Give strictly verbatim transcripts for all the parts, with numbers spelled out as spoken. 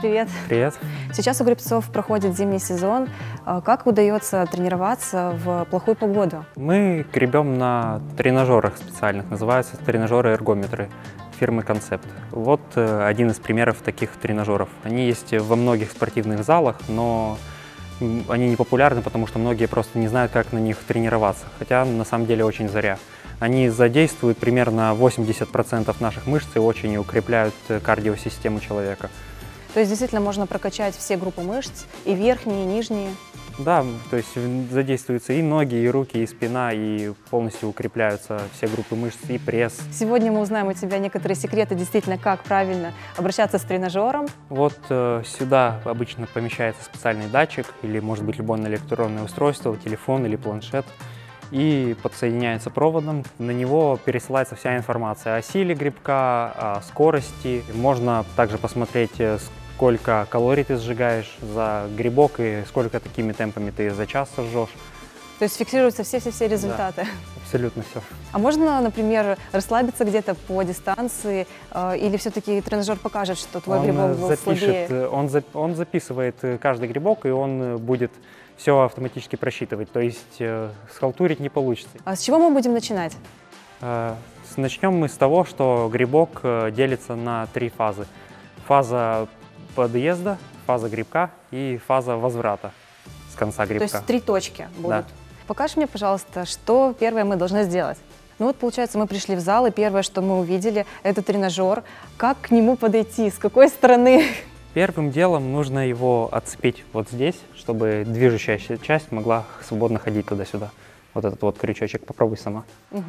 Привет. Привет. Сейчас у гребцов проходит зимний сезон. Как удается тренироваться в плохую погоду? Мы гребем на тренажерах специальных, называются тренажеры-эргометры фирмы Концепт. Вот один из примеров таких тренажеров. Они есть во многих спортивных залах, но они не популярны, потому что многие просто не знают, как на них тренироваться, хотя на самом деле очень зря. Они задействуют примерно восемьдесят процентов наших мышц и очень укрепляют кардиосистему человека. То есть действительно можно прокачать все группы мышц, и верхние, и нижние? Да, то есть задействуются и ноги, и руки, и спина, и полностью укрепляются все группы мышц, и пресс. Сегодня мы узнаем у тебя некоторые секреты, действительно, как правильно обращаться с тренажером. Вот э, сюда обычно помещается специальный датчик, или может быть любое электронное устройство, телефон или планшет, и подсоединяется проводом. На него пересылается вся информация о силе гребка, о скорости. Можно также посмотреть, сколько калорий ты сжигаешь за гребок и сколько такими темпами ты за час сожжешь. То есть фиксируются все-все-все результаты? Да, абсолютно все. А можно, например, расслабиться где-то по дистанции, э, или все-таки тренажер покажет, что твой он гребок был запишет, слабее? Он, за, он записывает каждый гребок, и он будет все автоматически просчитывать, то есть э, схалтурить не получится. А с чего мы будем начинать? Э, начнем мы с того, что гребок э, делится на три фазы. Фаза подъезда, фаза гребка и фаза возврата с конца гребка. То есть три точки будут. Да. Покажи мне, пожалуйста, что первое мы должны сделать. Ну вот, получается, мы пришли в зал, и первое, что мы увидели, это тренажер. Как к нему подойти, с какой стороны? Первым делом нужно его отцепить вот здесь, чтобы движущаяся часть могла свободно ходить туда-сюда. Вот этот вот крючочек, попробуй сама. Угу.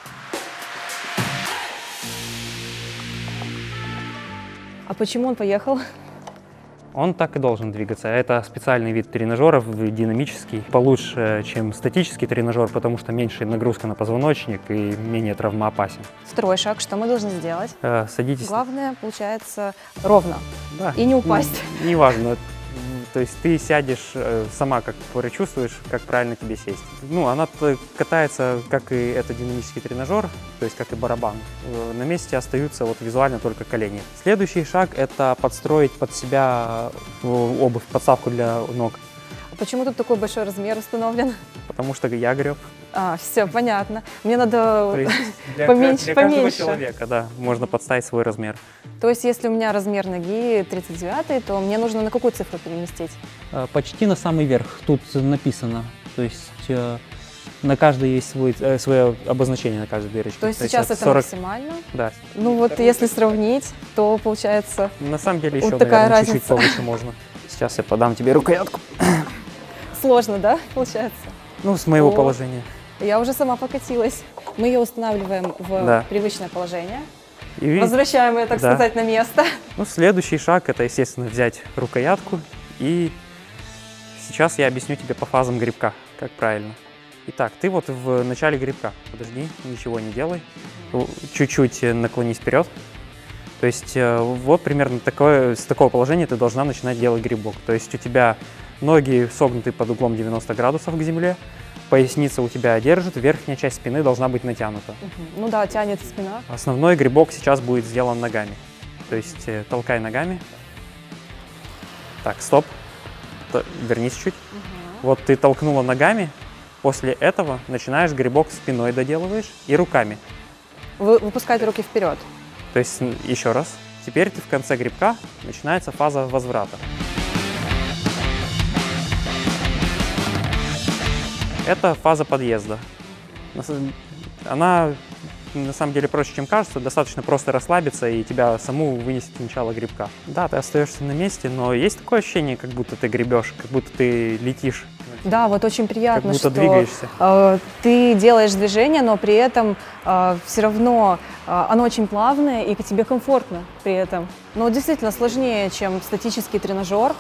А почему он поехал? Он так и должен двигаться. Это специальный вид тренажеров, динамический, получше, чем статический тренажер, потому что меньше нагрузка на позвоночник и менее травмоопасен. Второй шаг, что мы должны сделать? Э, садитесь. Главное, получается, ровно. Да. И не упасть. Ну, неважно. То есть ты сядешь э, сама, как чувствуешь, как правильно тебе сесть. Ну, она катается, как и этот динамический тренажер, то есть как и барабан. Э, на месте остаются вот визуально только колени. Следующий шаг – это подстроить под себя обувь, подставку для ног. А почему тут такой большой размер установлен? Потому что я греб. А, все, понятно. Мне надо для, поменьше, для поменьше. каждого человека, да, можно подставить свой размер. То есть, если у меня размер ноги тридцать девять, то мне нужно на какую цифру переместить? Почти на самый верх. Тут написано. То есть э, на каждой есть свой, э, свое обозначение на каждой дырочке. То есть То сейчас есть это сорок... максимально? Да. Ну вот если сравнить, то получается... На самом деле еще, вот такая наверное, чуть-чуть разница. повыше можно. Сейчас я подам тебе рукоятку. Сложно, да, получается? Ну, с моего О. положения. Я уже сама покатилась. Мы ее устанавливаем в Да. привычное положение. И, Возвращаем ее, так да. сказать, на место. ну, следующий шаг – это, естественно, взять рукоятку. И сейчас я объясню тебе по фазам гребка, как правильно. Итак, ты вот в начале гребка. Подожди, ничего не делай. Чуть-чуть наклонись вперед. То есть вот примерно такое, с такого положения ты должна начинать делать гребок. То есть у тебя ноги согнуты под углом девяносто градусов к земле, поясница у тебя держит, верхняя часть спины должна быть натянута. Угу. Ну да, тянет спина. Основной гребок сейчас будет сделан ногами. То есть э, толкай ногами. Так, стоп. Т вернись чуть. Угу. Вот ты толкнула ногами, после этого начинаешь гребок спиной доделываешь и руками. Вы выпускаете руки вперед. То есть еще раз. Теперь ты в конце гребка начинается фаза возврата. Это фаза подъезда. Она на самом деле проще, чем кажется. Достаточно просто расслабиться и тебя саму вынести с начала гребка. Да, ты остаешься на месте, но есть такое ощущение, как будто ты гребешь, как будто ты летишь. Да, вот очень приятно, как будто что двигаешься. Э, ты делаешь движение, но при этом э, все равно э, оно очень плавное и тебе комфортно при этом. Но действительно сложнее, чем статический тренажер.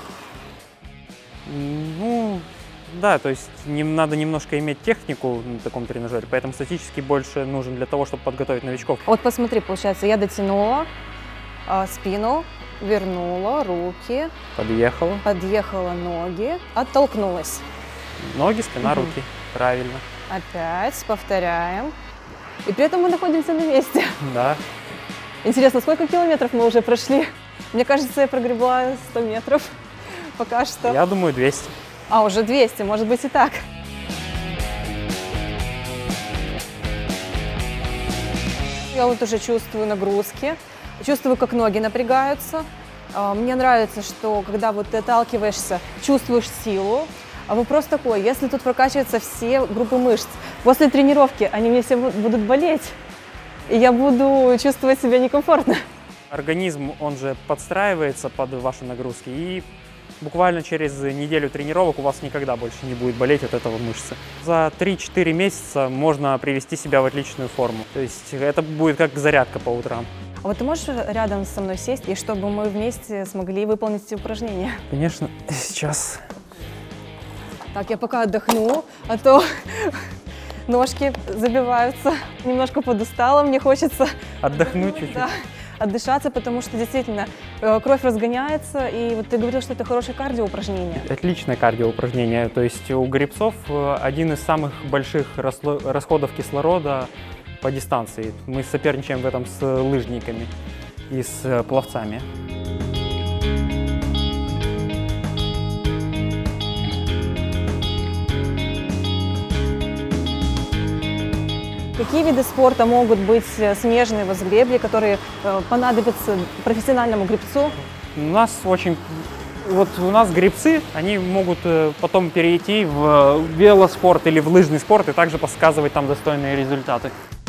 Ну, да, то есть не, надо немножко иметь технику на таком тренажере, поэтому статический больше нужен для того, чтобы подготовить новичков. Вот посмотри, получается, я дотянула э, спину, вернула руки, Подъехала. подъехала ноги, оттолкнулась. Ноги, спина, Угу. руки. Правильно. Опять повторяем. И при этом мы находимся на месте. Да. Интересно, сколько километров мы уже прошли? Мне кажется, я прогребла сто метров пока что. Я думаю, двести. А, уже двести, может быть и так. Я вот уже чувствую нагрузки, чувствую, как ноги напрягаются. Мне нравится, что когда вот ты отталкиваешься, чувствуешь силу. А вопрос такой, если тут прокачиваются все группы мышц, после тренировки они мне все будут болеть, и я буду чувствовать себя некомфортно. Организм, он же подстраивается под ваши нагрузки, и буквально через неделю тренировок у вас никогда больше не будет болеть от этого мышцы. За три-четыре месяца можно привести себя в отличную форму. То есть это будет как зарядка по утрам. А вот ты можешь рядом со мной сесть, и чтобы мы вместе смогли выполнить эти упражнения? Конечно, сейчас. Так, я пока отдохну, а то ножки забиваются. Немножко подустала, мне хочется отдохнуть чуть-чуть. Да, отдышаться, потому что действительно кровь разгоняется, и вот ты говорил, что это хорошее кардиоупражнение. Отличное кардиоупражнение, то есть у гребцов один из самых больших расходов кислорода по дистанции. Мы соперничаем в этом с лыжниками и с пловцами. Какие виды спорта могут быть смежные с греблей, которые э, понадобятся профессиональному гребцу? У нас очень, вот у нас гребцы, они могут э, потом перейти в велоспорт или в лыжный спорт и также показывать там достойные результаты.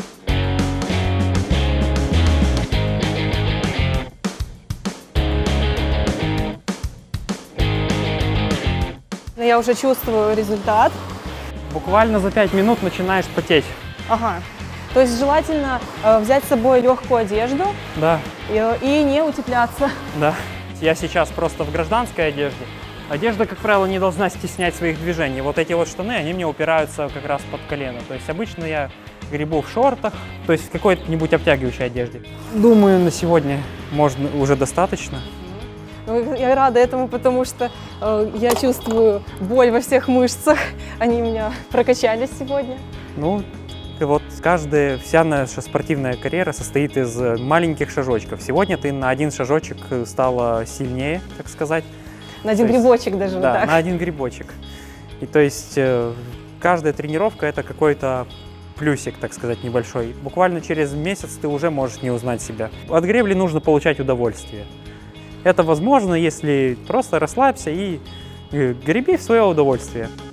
Я уже чувствую результат. Буквально за пять минут начинаешь потеть. Ага. То есть желательно э, взять с собой легкую одежду, да. и, и не утепляться. Да. Я сейчас просто в гражданской одежде. Одежда, как правило, не должна стеснять своих движений. Вот эти вот штаны, они мне упираются как раз под колено. То есть обычно я гребу в шортах, то есть в какой-нибудь обтягивающей одежде. Думаю, на сегодня можно уже достаточно. Я рада этому, потому что э, я чувствую боль во всех мышцах. Они у меня прокачались сегодня. Ну, и вот каждая, вся наша спортивная карьера состоит из маленьких шажочков. Сегодня ты на один шажочек стала сильнее, так сказать. На один то грибочек есть, даже. Да, вот так. на один грибочек. И то есть э, каждая тренировка – это какой-то плюсик, так сказать, небольшой. Буквально через месяц ты уже можешь не узнать себя. От гребли нужно получать удовольствие. Это возможно, если просто расслабься и греби в свое удовольствие.